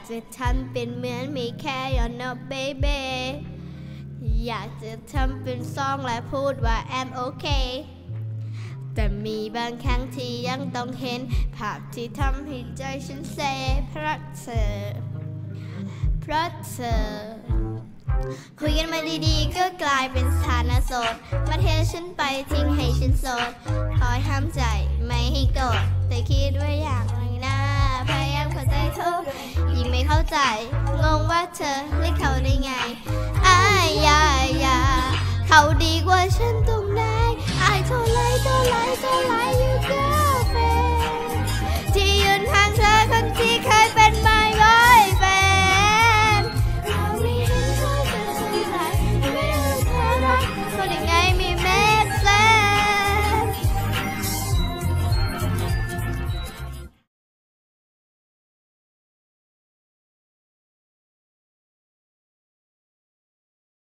จะทำเป็นเหมือนไม่แค่ you're not baby อยากจะทำเป็นซองและพูดว่า I'm okay แต่มีบางครั้งที่ยังต้องเห็นภาพที่ทำให้ใจฉันเซเพราะเธอคุยกันมาดีๆก็กลายเป็นสถานะโสดมาเทฉันไปทิ้งให้ฉันโสดคอยห้ามใจไม่ให้โกรธแต่คิดว่าอยากไม่น่าพยายามเข้าใจเขายิ่งไม่เข้าใจงงว่าเธอเลือกเขาได้ไงอย่าเขาดีกว่าฉันตรงไหนI don't like you girl